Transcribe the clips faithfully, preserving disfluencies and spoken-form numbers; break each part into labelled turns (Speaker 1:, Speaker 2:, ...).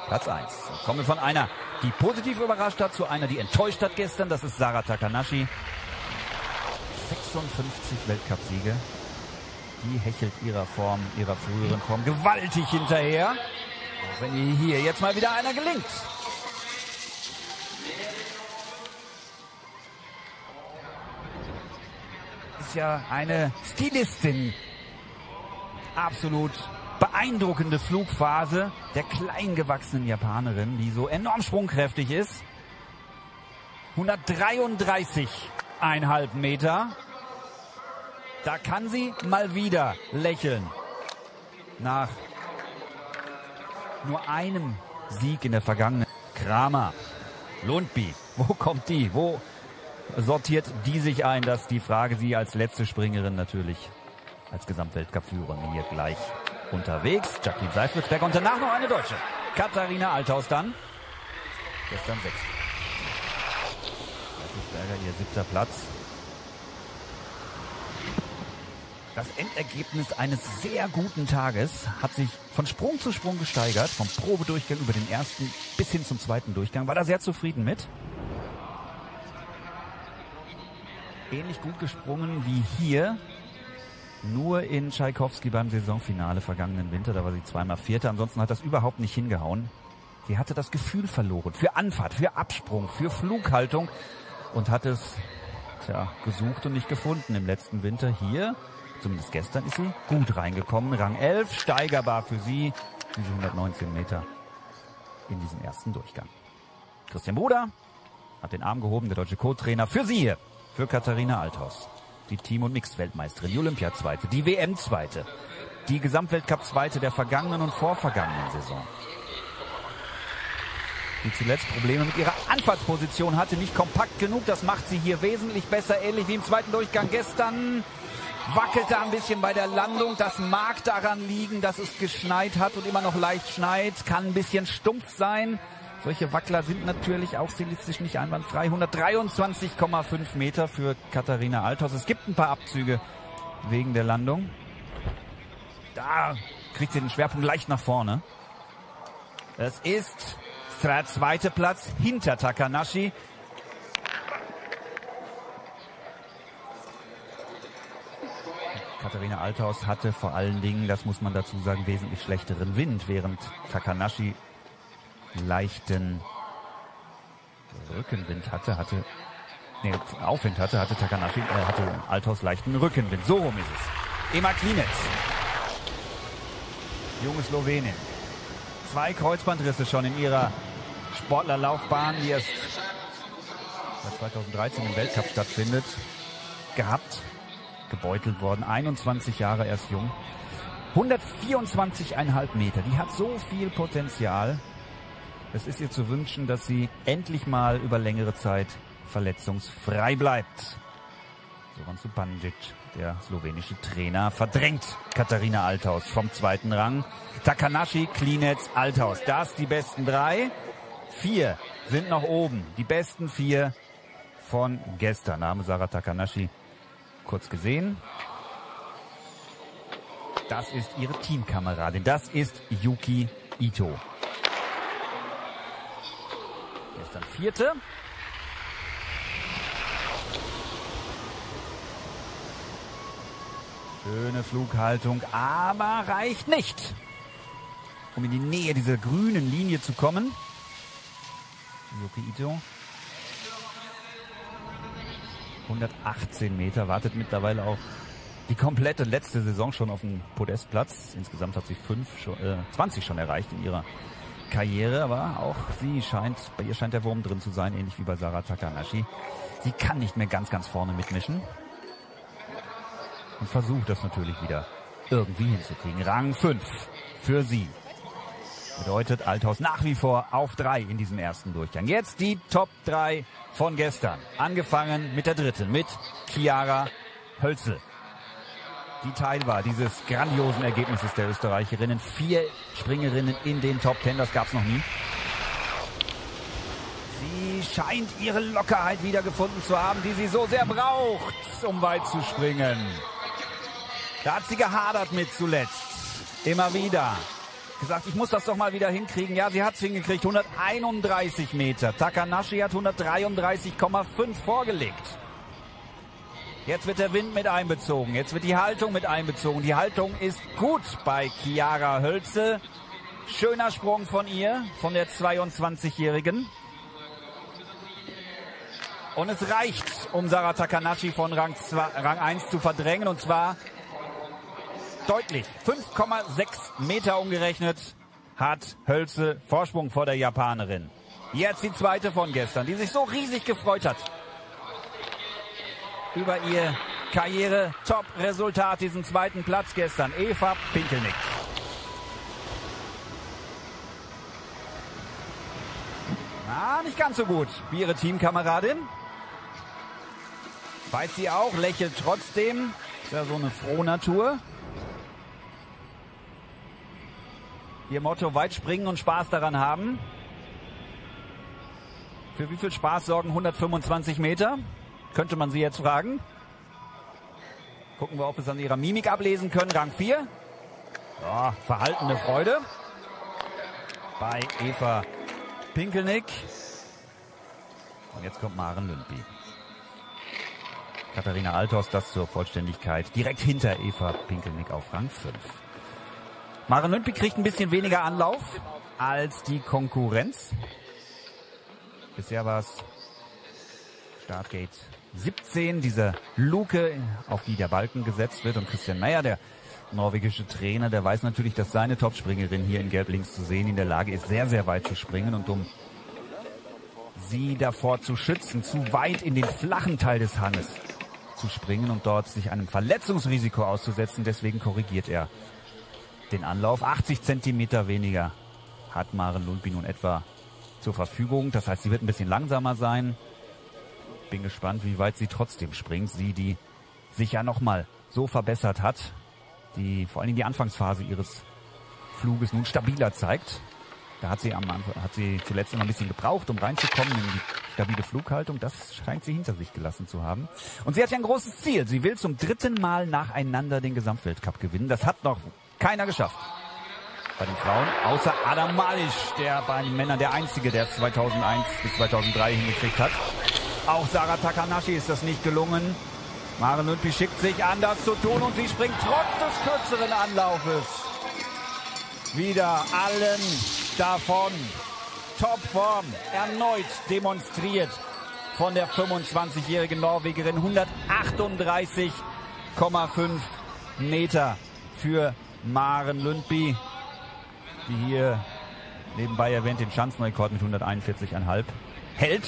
Speaker 1: Platz eins. Kommen wir von einer, die positiv überrascht hat, zu einer, die enttäuscht hat gestern. Das ist Sara Takanashi. sechsundfünfzig Weltcupsiege. Die hechelt ihrer Form, ihrer früheren Form gewaltig hinterher. Auch wenn ihr hier jetzt mal wieder einer gelingt. Ist ja eine Stilistin. Absolut beeindruckende Flugphase der kleingewachsenen Japanerin, die so enorm sprungkräftig ist. hundertdreiunddreißig Komma fünf Meter. Da kann sie mal wieder lächeln. Nach nur einem Sieg in der vergangenen. Kramer, Lundby, wo kommt die? Wo sortiert die sich ein? Das ist die Frage. Sie als letzte Springerin natürlich als Gesamtweltcup-Führerin hier gleich unterwegs. Jacqueline Seifritzberger und danach noch eine Deutsche. Katharina Althaus dann. Gestern sechs. Seifritzberger, ihr siebter Platz. Das Endergebnis eines sehr guten Tages hat sich von Sprung zu Sprung gesteigert. Vom Probedurchgang über den ersten bis hin zum zweiten Durchgang. War da sehr zufrieden mit. Ähnlich gut gesprungen wie hier. Nur in Tschaikowski beim Saisonfinale vergangenen Winter. Da war sie zweimal Vierte. Ansonsten hat das überhaupt nicht hingehauen. Sie hatte das Gefühl verloren. Für Anfahrt, für Absprung, für Flughaltung. Und hat es tja, gesucht und nicht gefunden im letzten Winter. Hier, zumindest gestern, ist sie gut reingekommen. Rang elf, steigerbar für sie. Diese hundertneunzehn Meter in diesem ersten Durchgang. Christian Bruder hat den Arm gehoben. Der deutsche Co-Trainer für sie hier. Für Katharina Althaus. Die Team- und Mixed-Weltmeisterin, die Olympiazweite, die W M-Zweite, die Gesamtweltcup-Zweite der vergangenen und vorvergangenen Saison. Die zuletzt Probleme mit ihrer Anfahrtsposition hatte, nicht kompakt genug. Das macht sie hier wesentlich besser, ähnlich wie im zweiten Durchgang gestern. Wackelte ein bisschen bei der Landung. Das mag daran liegen, dass es geschneit hat und immer noch leicht schneit. Kann ein bisschen stumpf sein. Solche Wackler sind natürlich auch stilistisch nicht einwandfrei. hundertdreiundzwanzig Komma fünf Meter für Katharina Althaus. Es gibt ein paar Abzüge wegen der Landung. Da kriegt sie den Schwerpunkt leicht nach vorne. Es ist der zweite Platz hinter Takanashi. Katharina Althaus hatte vor allen Dingen, das muss man dazu sagen, wesentlich schlechteren Wind, während Takanashi leichten Rückenwind hatte, hatte, nee, Aufwind hatte, hatte Takanashi, äh, hatte Althaus leichten Rückenwind. So rum ist es. Ema Klinec, junge Slowenin. Zwei Kreuzbandrisse schon in ihrer Sportlerlaufbahn, die erst seit zweitausenddreizehn im Weltcup stattfindet, gehabt, gebeutelt worden, einundzwanzig Jahre erst jung. hundertvierundzwanzig Komma fünf Meter, die hat so viel Potenzial. Es ist ihr zu wünschen, dass sie endlich mal über längere Zeit verletzungsfrei bleibt. Zoran Zupančić, der slowenische Trainer, verdrängt Katharina Althaus vom zweiten Rang. Takanashi, Klinec, Althaus. Das die besten drei. Vier sind noch oben. Die besten vier von gestern. Name Sara Takanashi kurz gesehen. Das ist ihre Teamkameradin. Das ist Yuki Ito. Gestern Vierte. Schöne Flughaltung, aber reicht nicht, um in die Nähe dieser grünen Linie zu kommen. Yuki Ito. hundertachtzehn Meter, wartet mittlerweile auch die komplette letzte Saison schon auf den Podestplatz. Insgesamt hat sie fünf, äh, zwanzig schon erreicht in ihrer Karriere, aber auch sie scheint, bei ihr scheint der Wurm drin zu sein, ähnlich wie bei Sara Takanashi. Sie kann nicht mehr ganz, ganz vorne mitmischen. Und versucht das natürlich wieder irgendwie hinzukriegen. Rang fünf für sie. Bedeutet Althaus nach wie vor auf drei in diesem ersten Durchgang. Jetzt die Top drei von gestern. Angefangen mit der dritten, mit Chiara Hölzel. Die Teil war dieses grandiosen Ergebnisses der Österreicherinnen. Vier Springerinnen in den Top Ten, das gab's noch nie. Sie scheint ihre Lockerheit wiedergefunden zu haben, die sie so sehr braucht, um weit zu springen. Da hat sie gehadert mit zuletzt. Immer wieder. gesagt, ich muss das doch mal wieder hinkriegen. Ja, sie hat es hingekriegt, hunderteinunddreißig Meter. Takanashi hat hundertdreiunddreißig Komma fünf vorgelegt. Jetzt wird der Wind mit einbezogen, jetzt wird die Haltung mit einbezogen. Die Haltung ist gut bei Chiara Hölzel. Schöner Sprung von ihr, von der zweiundzwanzigjährigen. Und es reicht, um Sarah Takanashi von Rang, zwei, Rang eins zu verdrängen. Und zwar deutlich. fünf Komma sechs Meter umgerechnet hat Hölzel Vorsprung vor der Japanerin. Jetzt die zweite von gestern, die sich so riesig gefreut hat über ihr Karriere-Top-Resultat, diesen zweiten Platz gestern. Eva Pinkelnick. Na, nicht ganz so gut wie ihre Teamkameradin. Weiß sie auch, lächelt trotzdem. Ist ja so eine Frohnatur. Ihr Motto: weit springen und Spaß daran haben. Für wie viel Spaß sorgen hundertfünfundzwanzig Meter? Könnte man sie jetzt fragen. Gucken wir, ob wir es an ihrer Mimik ablesen können. Rang vier. Ja, verhaltene Freude bei Eva Pinkelnick. Und jetzt kommt Maren Lündby. Katharina Althaus, das zur Vollständigkeit, direkt hinter Eva Pinkelnick auf Rang fünf. Maren Lündby kriegt ein bisschen weniger Anlauf als die Konkurrenz. Bisher war es Startgate siebzehn, diese Luke, auf die der Balken gesetzt wird. Und Christian Meyer, der norwegische Trainer, der weiß natürlich, dass seine Topspringerin hier in Gelb links zu sehen in der Lage ist, sehr, sehr weit zu springen. Und um sie davor zu schützen, zu weit in den flachen Teil des Hanges zu springen und dort sich einem Verletzungsrisiko auszusetzen, deswegen korrigiert er den Anlauf. achtzig Zentimeter weniger hat Maren Lündby nun etwa zur Verfügung. Das heißt, sie wird ein bisschen langsamer sein. Bin gespannt, wie weit sie trotzdem springt. Sie, die sich ja nochmal so verbessert hat, die vor allem die Anfangsphase ihres Fluges nun stabiler zeigt. Da hat sie am Anfang, hat sie zuletzt immer ein bisschen gebraucht, um reinzukommen in die stabile Flughaltung. Das scheint sie hinter sich gelassen zu haben. Und sie hat ja ein großes Ziel. Sie will zum dritten Mal nacheinander den Gesamtweltcup gewinnen. Das hat noch keiner geschafft bei den Frauen, außer Adam Malysz, der bei den Männern der Einzige, der zweitausendeins bis zweitausenddrei hingekriegt hat. Auch Sarah Takanashi ist das nicht gelungen. Maren Lündby schickt sich an, das zu tun, und sie springt trotz des kürzeren Anlaufes wieder allen davon. Topform erneut demonstriert von der fünfundzwanzigjährigen Norwegerin. hundertachtunddreißig Komma fünf Meter für Maren Lündby, die hier nebenbei erwähnt den Schanzenrekord mit hunderteinundvierzig Komma fünf hält.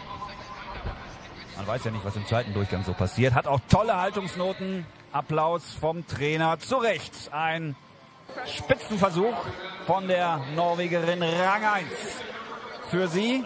Speaker 1: Man weiß ja nicht, was im zweiten Durchgang so passiert. Hat auch tolle Haltungsnoten. Applaus vom Trainer. Zu Recht ein Spitzenversuch von der Norwegerin. Rang eins für sie.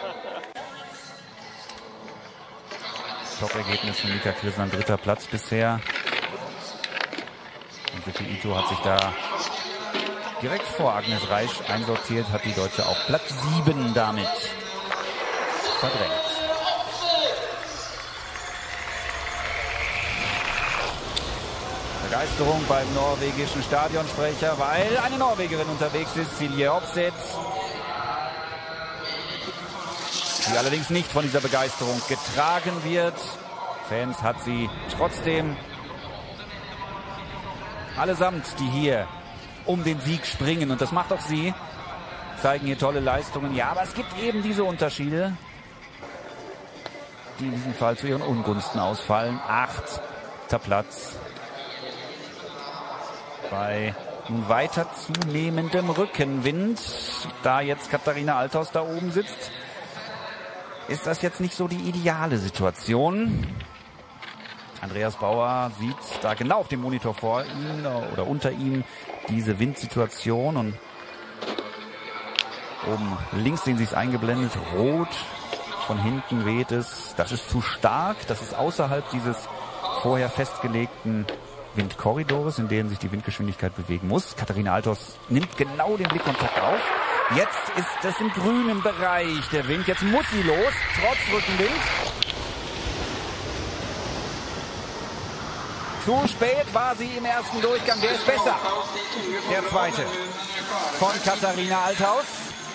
Speaker 1: Top-Ergebnis von Mika Krisner, dritter Platz bisher. Und Yuki Ito hat sich da direkt vor Agnes Reisch einsortiert, hat die Deutsche auf Platz sieben damit verdrängt. Begeisterung beim norwegischen Stadionsprecher, weil eine Norwegerin unterwegs ist, Silje Opseth, die allerdings nicht von dieser Begeisterung getragen wird. Fans hat sie trotzdem. Allesamt, die hier um den Sieg springen, und das macht auch sie, zeigen hier tolle Leistungen. Ja, aber es gibt eben diese Unterschiede, die in diesem Fall zu ihren Ungunsten ausfallen. Achter Platz. Bei nun weiter zunehmendem Rückenwind, da jetzt Katharina Althaus da oben sitzt, ist das jetzt nicht so die ideale Situation. Andreas Bauer sieht da genau auf dem Monitor vor ihm oder unter ihm diese Windsituation, und oben links sehen Sie es eingeblendet, rot, von hinten weht es. Das ist zu stark, das ist außerhalb dieses vorher festgelegten Windkorridors, in denen sich die Windgeschwindigkeit bewegen muss. Katharina Althaus nimmt genau den Blickkontakt auf. Jetzt ist es im grünen Bereich der Wind. Jetzt muss sie los, trotz Rückenwind. Zu spät war sie im ersten Durchgang. Der ist besser. Der zweite von Katharina Althaus.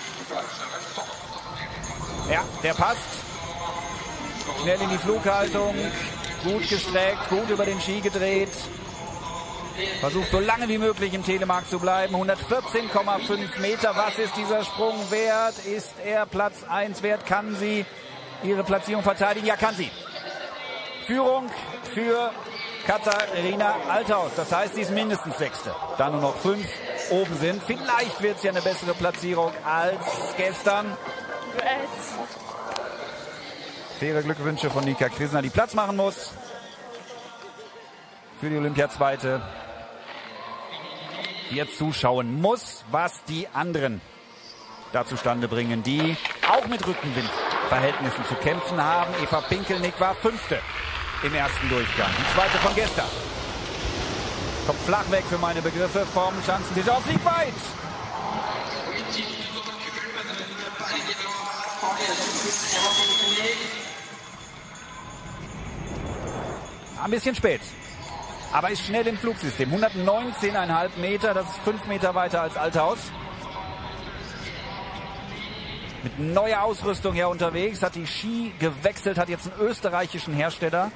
Speaker 1: Ja, der passt. Schnell in die Flughaltung. Gut gestreckt, gut über den Ski gedreht. Versucht so lange wie möglich im Telemark zu bleiben. hundertvierzehn Komma fünf Meter. Was ist dieser Sprung wert? Ist er Platz eins wert? Kann sie ihre Platzierung verteidigen? Ja, kann sie. Führung für Katharina Althaus. Das heißt, sie ist mindestens Sechste. Da nur noch fünf oben sind. Vielleicht wird es ja eine bessere Platzierung als gestern. Faire Glückwünsche von Nika Krisner, die Platz machen muss für die Olympiazweite. Die jetzt zuschauen muss, was die anderen da zustande bringen, die auch mit Rückenwindverhältnissen zu kämpfen haben. Eva Pinkelnick war Fünfte im ersten Durchgang. Die zweite von gestern. Kommt flach weg für meine Begriffe vom Schanzentisch auf Sieg weit. Ein bisschen spät, aber ist schnell im Flugsystem. hundertneunzehn Komma fünf Meter, das ist fünf Meter weiter als Althaus. Mit neuer Ausrüstung hier unterwegs, hat die Ski gewechselt, hat jetzt einen österreichischen Hersteller.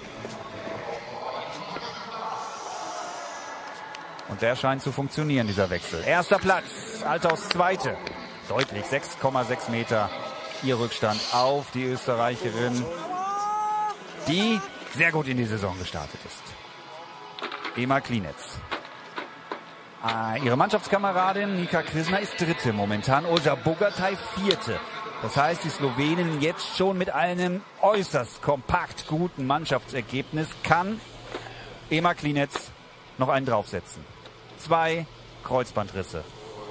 Speaker 1: Und der scheint zu funktionieren, dieser Wechsel. Erster Platz, Althaus Zweite. Deutlich, sechs Komma sechs Meter ihr Rückstand auf die Österreicherin, die sehr gut in die Saison gestartet ist. Ema Klinetz. Ah, ihre Mannschaftskameradin Nika Krisner ist Dritte momentan. Olga Bogatay Vierte. Das heißt, die Slowenen jetzt schon mit einem äußerst kompakt guten Mannschaftsergebnis kann Ema Klinetz noch einen draufsetzen. Zwei Kreuzbandrisse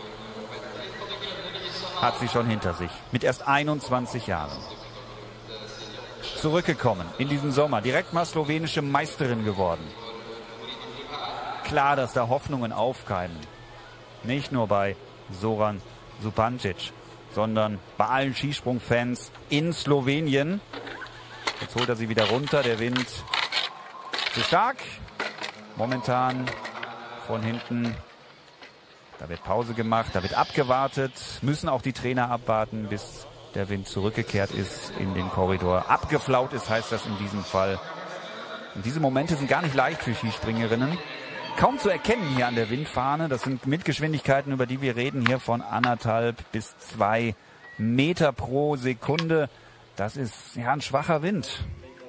Speaker 1: hat sie schon hinter sich. Mit erst einundzwanzig Jahren. Zurückgekommen in diesem Sommer. Direkt mal slowenische Meisterin geworden. Klar, dass da Hoffnungen aufkeimen. Nicht nur bei Zoran Zupancic, sondern bei allen Skisprungfans in Slowenien. Jetzt holt er sie wieder runter. Der Wind zu stark. Momentan von hinten. Da wird Pause gemacht, da wird abgewartet. Müssen auch die Trainer abwarten, bis der Wind zurückgekehrt ist in den Korridor. Abgeflaut ist, heißt das in diesem Fall. Und diese Momente sind gar nicht leicht für Skispringerinnen. Kaum zu erkennen hier an der Windfahne. Das sind Mitgeschwindigkeiten, über die wir reden, hier von anderthalb bis zwei Meter pro Sekunde. Das ist ja ein schwacher Wind.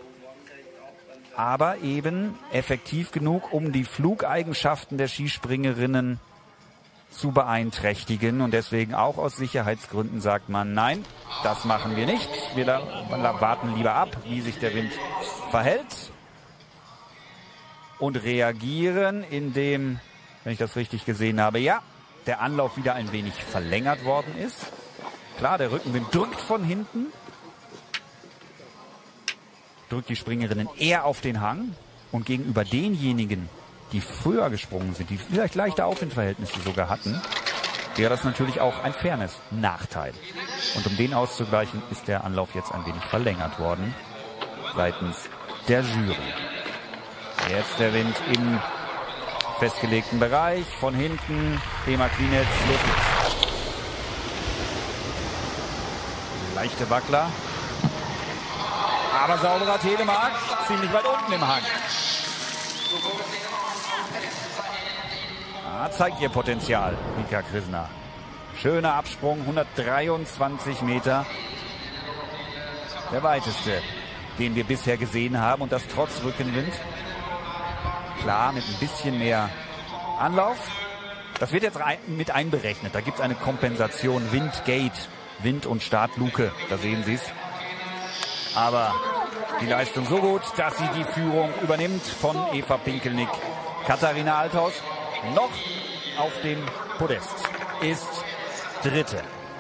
Speaker 1: Aber eben effektiv genug, um die Flugeigenschaften der Skispringerinnen zu beeinträchtigen. Und deswegen auch aus Sicherheitsgründen sagt man, nein, das machen wir nicht. Wir warten lieber ab, wie sich der Wind verhält. Und reagieren, indem, wenn ich das richtig gesehen habe, ja, der Anlauf wieder ein wenig verlängert worden ist. Klar, der Rückenwind drückt von hinten. Drückt die Springerinnen eher auf den Hang. Und gegenüber denjenigen, die früher gesprungen sind, die vielleicht leichte Aufwindverhältnisse sogar hatten, wäre das natürlich auch ein Fairness-Nachteil. Und um den auszugleichen, ist der Anlauf jetzt ein wenig verlängert worden seitens der Jury. Jetzt der Wind im festgelegten Bereich. Von hinten Ema Klinetz, los geht's. Leichte Wackler. Aber sauberer Telemark, ziemlich weit unten im Hang. Ah, zeigt ihr Potenzial, Nika Krisner. Schöner Absprung, hundertdreiundzwanzig Meter. Der weiteste, den wir bisher gesehen haben, und das trotz Rückenwind. Klar, mit ein bisschen mehr Anlauf. Das wird jetzt mit einberechnet. Da gibt es eine Kompensation. Windgate, Wind- und Startluke. Da sehen Sie es. Aber die Leistung so gut, dass sie die Führung übernimmt von Eva Pinkelnick. Katharina Althaus noch auf dem Podest, ist Dritte.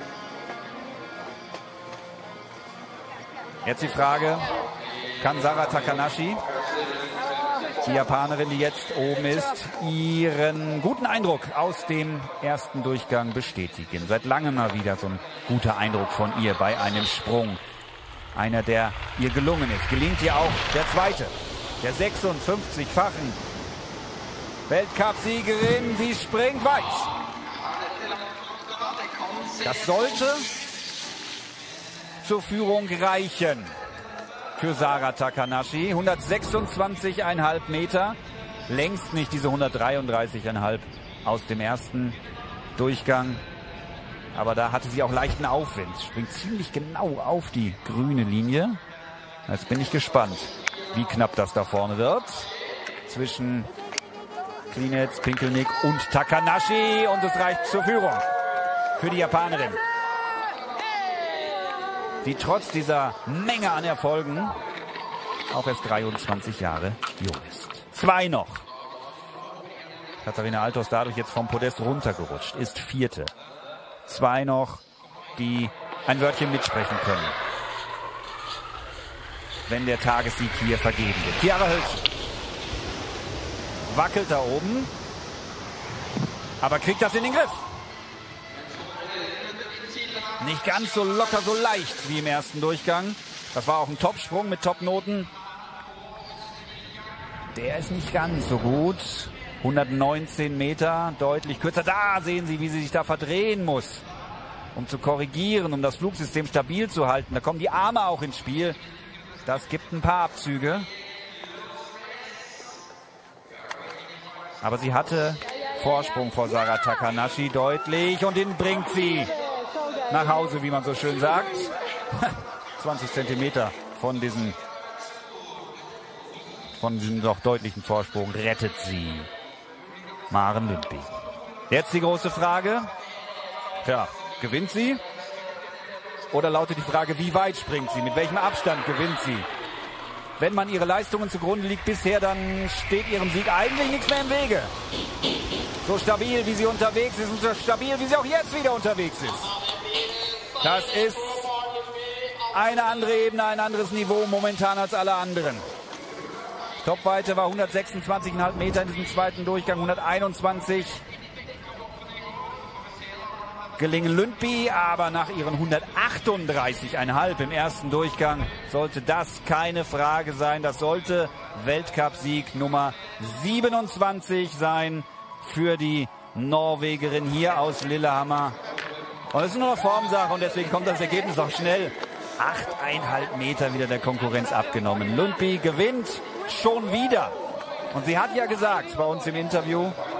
Speaker 1: Jetzt die Frage, kann Sara Takanashi, die Japanerin, die jetzt oben ist, ihren guten Eindruck aus dem ersten Durchgang bestätigen? Seit langem mal wieder so ein guter Eindruck von ihr bei einem Sprung. Einer, der ihr gelungen ist. Gelingt ihr auch der zweite. der sechsundfünfzigfachen Weltcup-Siegerin. Sie springt weit. Das sollte zur Führung reichen für Sara Takanashi. hundertsechsundzwanzig Komma fünf Meter. Längst nicht diese hundertdreiunddreißig Komma fünf aus dem ersten Durchgang. Aber da hatte sie auch leichten Aufwind. Springt ziemlich genau auf die grüne Linie. Jetzt bin ich gespannt, wie knapp das da vorne wird. Zwischen Klinetz, Pinkelnick und Takanashi. Und es reicht zur Führung für die Japanerin, die trotz dieser Menge an Erfolgen auch erst dreiundzwanzig Jahre jung ist. Zwei noch. Katharina Althaus dadurch jetzt vom Podest runtergerutscht, ist Vierte. Zwei noch, die ein Wörtchen mitsprechen können, wenn der Tagessieg hier vergeben wird. Chiara Hölzchen wackelt da oben, aber kriegt das in den Griff. Nicht ganz so locker, so leicht wie im ersten Durchgang. Das war auch ein Topsprung mit Topnoten. Der ist nicht ganz so gut. hundertneunzehn Meter, deutlich kürzer. Da sehen Sie, wie sie sich da verdrehen muss, um zu korrigieren, um das Flugsystem stabil zu halten. Da kommen die Arme auch ins Spiel. Das gibt ein paar Abzüge. Aber sie hatte Vorsprung vor Sara Takanashi deutlich und den bringt sie nach Hause, wie man so schön sagt. zwanzig Zentimeter von diesem, von diesem doch deutlichen Vorsprung rettet sie Maren Lündby. Jetzt die große Frage. Ja, gewinnt sie? Oder lautet die Frage, wie weit springt sie? Mit welchem Abstand gewinnt sie? Wenn man ihre Leistungen zugrunde liegt bisher, dann steht ihrem Sieg eigentlich nichts mehr im Wege. So stabil, wie sie unterwegs ist und so stabil, wie sie auch jetzt wieder unterwegs ist. Das ist eine andere Ebene, ein anderes Niveau momentan als alle anderen. Topweite war hundertsechsundzwanzig Komma fünf Meter in diesem zweiten Durchgang, hunderteinundzwanzig gelingen Lündby, aber nach ihren hundertachtunddreißig Komma fünf im ersten Durchgang sollte das keine Frage sein. Das sollte Weltcupsieg Nummer siebenundzwanzig sein für die Norwegerin hier aus Lillehammer. Und es ist nur eine Formsache und deswegen kommt das Ergebnis auch schnell. acht Komma fünf Meter wieder der Konkurrenz abgenommen. Lündby gewinnt schon wieder. Und sie hat ja gesagt bei uns im Interview,